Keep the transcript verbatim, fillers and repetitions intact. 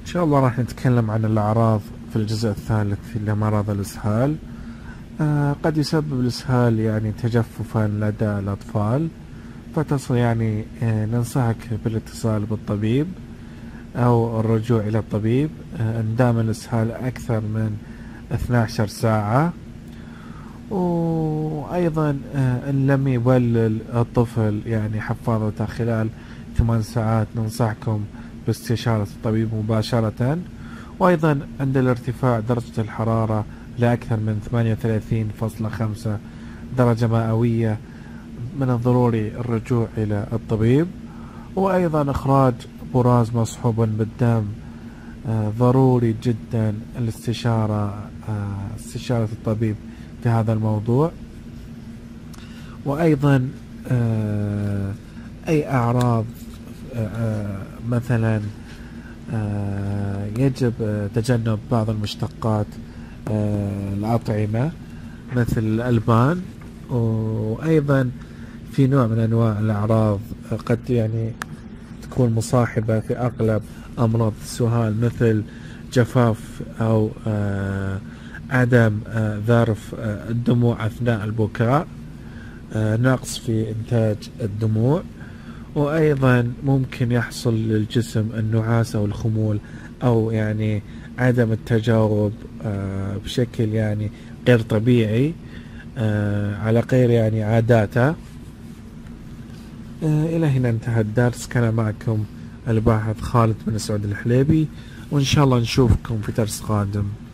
شاء الله راح نتكلم عن الأعراض في الجزء الثالث اللي مرض الإسهال. آه قد يسبب الإسهال يعني تجففا لدى الأطفال، فتصل يعني آه ننصحك بالاتصال بالطبيب أو الرجوع إلى الطبيب آه إن دام الإسهال أكثر من اثنتي عشرة ساعة. وأيضا آه إن لم يبلل الطفل يعني حفاضته خلال ثمان ساعات ننصحكم باستشارة الطبيب مباشرة. وأيضا عند الارتفاع درجة الحرارة لأكثر من ثمانية وثلاثين فاصلة خمسة درجة مئوية من الضروري الرجوع إلى الطبيب. وأيضا إخراج براز مصحوب بالدم آه ضروري جدا الاستشارة آه استشارة الطبيب في هذا الموضوع. وأيضا آه أي أعراض آه مثلا آه يجب تجنب بعض المشتقات آه الأطعمة مثل الألبان. وأيضا في نوع من أنواع الأعراض قد يعني تكون مصاحبة في أغلب أمراض السهال مثل جفاف أو آه عدم آه ذرف آه الدموع أثناء البكاء، آه نقص في إنتاج الدموع. وأيضا ممكن يحصل للجسم النعاس أو الخمول أو يعني عدم التجاوب آه بشكل يعني غير طبيعي آه على غير يعني عاداته. آه إلى هنا انتهى الدرس. كان معكم الباحث خالد بن سعود الحليبي، وإن شاء الله نشوفكم في درس قادم.